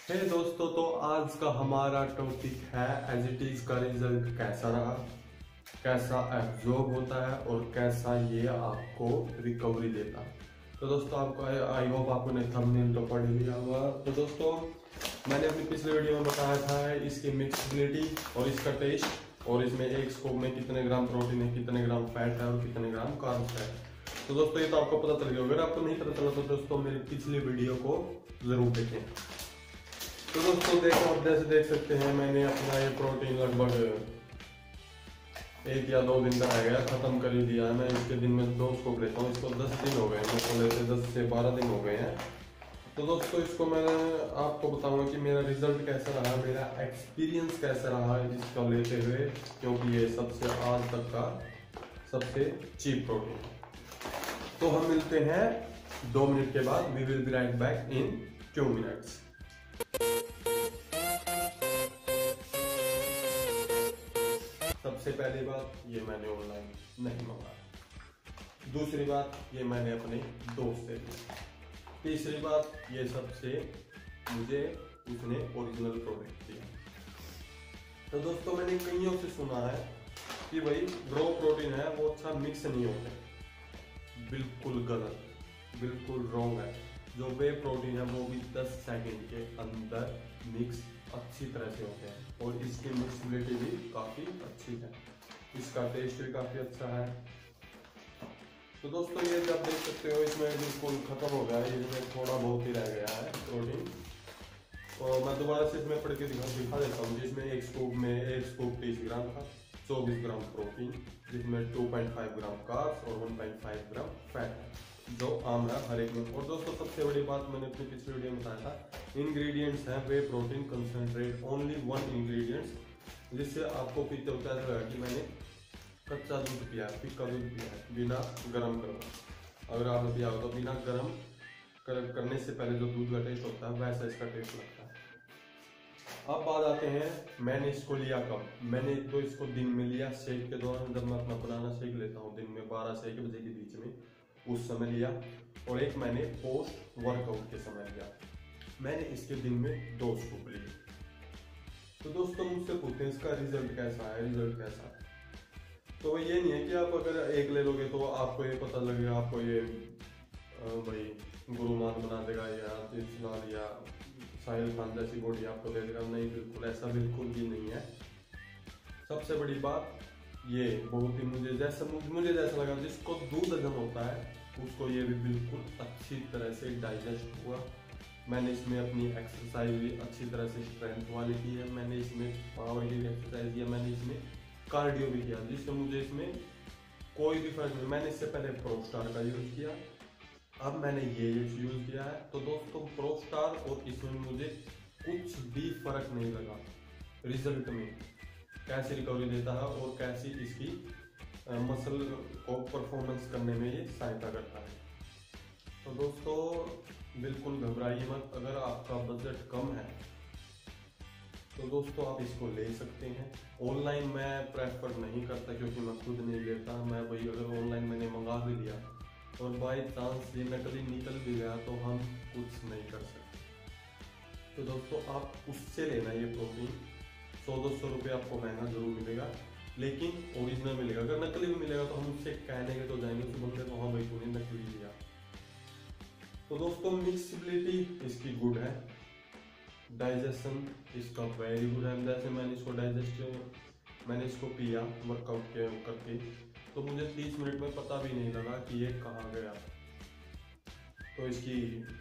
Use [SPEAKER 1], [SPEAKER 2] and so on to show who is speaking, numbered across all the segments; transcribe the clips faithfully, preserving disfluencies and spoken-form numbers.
[SPEAKER 1] हे दोस्तों, तो आज का हमारा टॉपिक है एज इट इज का रिजल्ट कैसा रहा, कैसा एब्जॉर्ब होता है और कैसा ये आपको रिकवरी देता है। तो दोस्तों आपको आई होप आपने थंबनेल तो पढ़ लिया होगा। तो दोस्तों मैंने अपनी पिछले वीडियो में बताया था इसकी मिक्सबिलिटी और इसका टेस्ट और इसमें एक स्कूप में कितने ग्राम प्रोटीन है, कितने ग्राम फैट है और कितने ग्राम कार्ब्स है। तो दोस्तों ये तो आपको पता चल गया। अगर आपको नहीं पता चला तो दोस्तों मेरी पिछली वीडियो को जरूर देखें। तो दोस्तों देखो, आप जैसे देख सकते हैं मैंने अपना ये प्रोटीन लगभग एक या दो दिन का रह गया, खत्म कर ही दिया है। मैं इसके दिन में दो स्कूप लेता हूँ। इसको दस दिन हो गए हैं, मुझको लेते दस से बारह दिन हो गए हैं। तो दोस्तों इसको मैं आपको बताऊंगा कि मेरा रिजल्ट कैसा रहा, मेरा एक्सपीरियंस कैसा रहा इसको लेते हुए, क्योंकि ये सबसे आज तक का सबसे चीप प्रोटीन है। तो हम मिलते हैं दो मिनट के बाद। We will be right back in two minutes. सबसे पहली बात, ये मैंने ऑनलाइन नहीं मंगाया। दूसरी बात, ये मैंने अपने दोस्त से लिया। तीसरी बात, ये सबसे मुझे उसने ओरिजिनल प्रोडक्ट दिया। तो दोस्तों मैंने कईयों से सुना है कि भाई रो प्रोटीन है वो अच्छा मिक्स नहीं होता। बिल्कुल गलत, बिल्कुल रॉन्ग है। जो वे प्रोटीन है वो भी दस सेकंड के अंदर मिक्स अच्छी तरह से होते हैं और इसकी मिक्सबिलिटी भी काफ़ी अच्छी है। इसका टेस्ट भी काफ़ी अच्छा है। तो दोस्तों ये जब देख सकते हो इसमें बिल्कुल खत्म हो गया है, इसमें थोड़ा बहुत ही रह गया है प्रोटीन। और मैं दोबारा से इसमें पढ़ के दिखा दिखा देता हूँ। जिसमें एक स्कूप में एक स्कूप तीस ग्राम था, चौबीस ग्राम प्रोटीन, जिसमें two point five gram carbs और one point five gram fat है, जो आम है हर एक में। और दोस्तों सबसे बड़ी बात मैंने अपनी पिछली वीडियो में बताया था, इंग्रेडिएंट्स हैं वे protein concentrate, only one ingredients, जिससे आपको पीते होता है लगा कि मैंने कच्चा दूध पिया है, फिक्का दूध पिया है बिना गर्म करना। अगर आपने पिया हो तो बिना गर्म कर, करने से पहले जो दूध का टेस्ट होता है वैसा इसका टेस्ट लगता है। अब बात आते हैं मैंने इसको लिया कब। मैंने तो इसको दिन में लिया शेक के दौरान, जब मैं अपना बनाना शेक लेता हूँ दिन में बारह से एक बजे के बीच में, उस समय लिया। और एक मैंने पोस्ट वर्कआउट के समय लिया। मैंने इसके दिन में दो स्कूप लिए। तो दोस्तों मुझसे पूछते हैं इसका रिजल्ट कैसा है, रिजल्ट कैसा है। तो ये नहीं है कि आप अगर एक ले लोगे तो आपको ये पता लगेगा, आपको ये भाई गुरुमान बना देगा या तीर्थलाल या साहिल खान जैसी बॉडी आपको दे देगा। नहीं, बिल्कुल ऐसा बिल्कुल भी नहीं है। सबसे बड़ी बात ये बहुत ही मुझे जैसा मुझे जैसा लगा, जिसको दूध हजम होता है उसको ये भी बिल्कुल अच्छी तरह से डाइजेस्ट हुआ। मैंने इसमें अपनी एक्सरसाइज भी अच्छी तरह से स्ट्रेंथ वाली की है। मैंने इसमें पावर की भी एक्सरसाइज किया, मैंने इसमें कार्डियो भी किया, जिससे मुझे इसमें कोई भी फर्क नहीं। मैंने इससे पहले प्रोस्टार का यूज किया, अब मैंने ये यूज किया है। तो दोस्तों प्रोस्टार और इसमें मुझे कुछ भी फर्क नहीं लगा रिजल्ट में, कैसी रिकवरी देता है और कैसी इसकी मसल को परफॉर्मेंस करने में ये सहायता करता है। तो दोस्तों बिल्कुल घबराइए मत। अगर आपका बजट कम है तो दोस्तों आप इसको ले सकते हैं। ऑनलाइन मैं प्रेफर नहीं करता क्योंकि मैं खुद नहीं लेता। मैं वही अगर ऑनलाइन मैंने मंगा भी लिया और बाई चांस ये नकली निकल भी गया तो हम कुछ नहीं कर सकते। तो दोस्तों आप उससे लेना ये प्रोटीन। सौ दो सौ रुपये आपको महंगा जरूर मिलेगा, लेकिन ओरिजिनल मिलेगा। अगर नकली भी मिलेगा तो हम उससे कहने के तो जाएंगे उस बंदे को, हाँ भाई तूने नकली लिया। तो दोस्तों मिक्सबिलिटी इसकी गुड है, डाइजेशन इसका वेरी गुड है। जैसे मैंने इसको डाइजेस्ट मैंने इसको पिया वर्कआउट के करके, तो मुझे तीस मिनट में पता भी नहीं लगा कि ये कहाँ गया। तो इसकी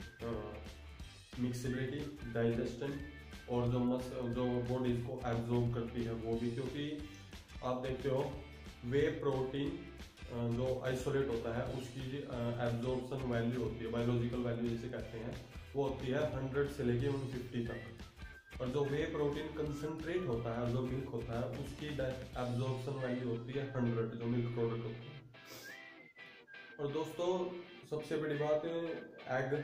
[SPEAKER 1] मिक्सिबिलिटी, डाइजेशन और जो मस जो बॉडी इसको एब्जॉर्ब करती है वो भी, क्योंकि आप देखते हो वे प्रोटीन जो आइसोलेट होता है उसकी एब्जॉर्प्शन वैल्यू होती है, बायोलॉजिकल वैल्यू जिसे कहते हैं, वो होती है हंड्रेड से लेके वन फिफ्टी तक। और जो वे प्रोटीन कंसंट्रेट होता है, जो मिल्क होता है, उसकी एब्जॉर्प्शन वैल्यू होती है हंड्रेड, जो मिल्क प्रोडक्ट होती है। और दोस्तों सबसे बड़ी बात है, एग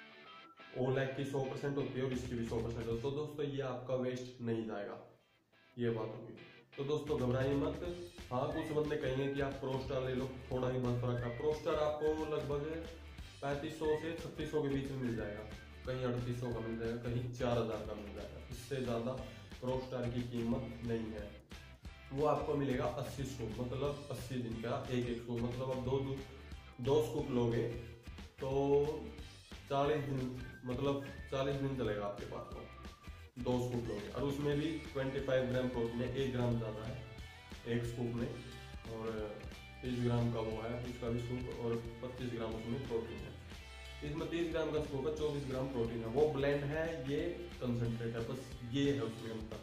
[SPEAKER 1] ओल एग की सौ परसेंट होती है और इसकी भी सौ परसेंट होती है। तो दोस्तों ये आपका वेस्ट नहीं जाएगा, ये बात होगी। तो दोस्तों घबराइए मत। हाँ कुछ बंदे कहेंगे कि आप प्रोस्टार ले लो, थोड़ा ही बहुत फर्क है। प्रोस्टार आपको लगभग पैंतीस सौ से छत्तीस सौ के बीच में मिल जाएगा। कहीं अड़तीस सौ का मिल जाएगा, कहीं चार हज़ार का मिल जाएगा। इससे ज़्यादा रॉक स्टार की कीमत नहीं है। वो आपको मिलेगा अस्सी स्कूप, मतलब अस्सी दिन का एक एक स्कूप, मतलब आप दो दो दो स्कूप लोगे तो चालीस दिन, मतलब चालीस दिन चलेगा आपके पास वो, दो स्कूप लोगे। और उसमें भी पच्चीस ग्राम प्रोटीन है, एक ग्राम ज़्यादा है एक स्कूप में, और तीस ग्राम का वो है उसका भी स्कूप, और पच्चीस ग्राम उसमें प्रोटीन है। इसमें तीस ग्राम का स्कूप है, चौबीस ग्राम प्रोटीन है। वो ब्लेंड है, ये कंसनट्रेट है, बस ये है उसमें अंतर।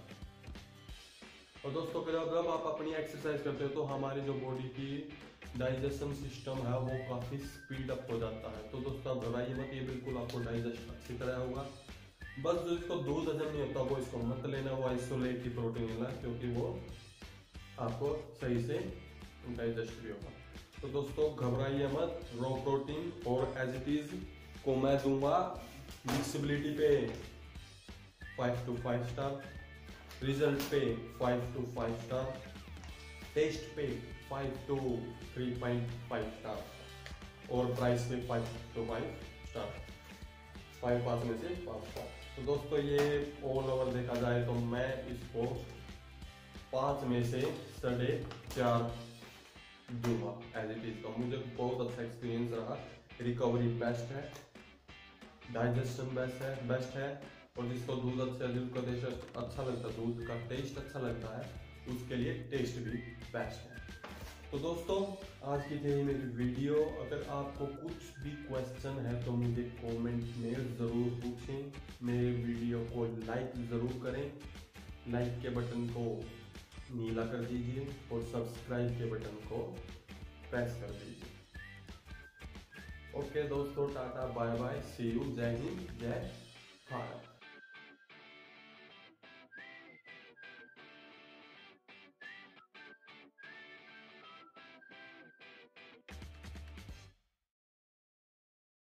[SPEAKER 1] और दोस्तों फिर जब आप अपनी एक्सरसाइज करते हो तो हमारी जो बॉडी की डाइजेशन सिस्टम है वो काफ़ी स्पीड अप हो जाता है। तो दोस्तों घबराइए मत, ये बिल्कुल आपको डाइजेस्ट अच्छी तरह होगा। बस जो इसको दूध हजम नहीं होता वो इसको मत लेना, वो आइसोलेट की प्रोटीन लेना, क्योंकि वो आपको सही से डाइजेस्ट भी होगा। तो दोस्तों घबराइए मत, रॉ प्रोटीन और एज इट इज को मैं दूंगा मिक्सिबिलिटी पे five to five star, result पे five to five star, taste पे five to three point five star, और प्राइस पे five to five star, five पाँच में से पाँच स्टार। तो दोस्तों ये ऑल ओवर देखा जाए तो मैं इसको पाँच में से साढ़े चार दूंगा एज इट इज। तो मुझे बहुत अच्छा एक्सपीरियंस रहा, रिकवरी बेस्ट है, डाइजेशन बेस्ट है बेस्ट है और जिसको दूध अच्छा दूध का टेस्ट अच्छा लगता है, दूध का टेस्ट अच्छा लगता है, उसके लिए टेस्ट भी बेस्ट है। तो दोस्तों आज की थी मेरी वीडियो। अगर आपको कुछ भी क्वेश्चन है तो मुझे कमेंट में ज़रूर पूछें। मेरे वीडियो को लाइक ज़रूर करें, लाइक के बटन को नीला कर दीजिए और सब्सक्राइब के बटन को प्रेस कर दीजिए। ओके दोस्तों, tata bye bye, see you, जय हिंद जय भारत।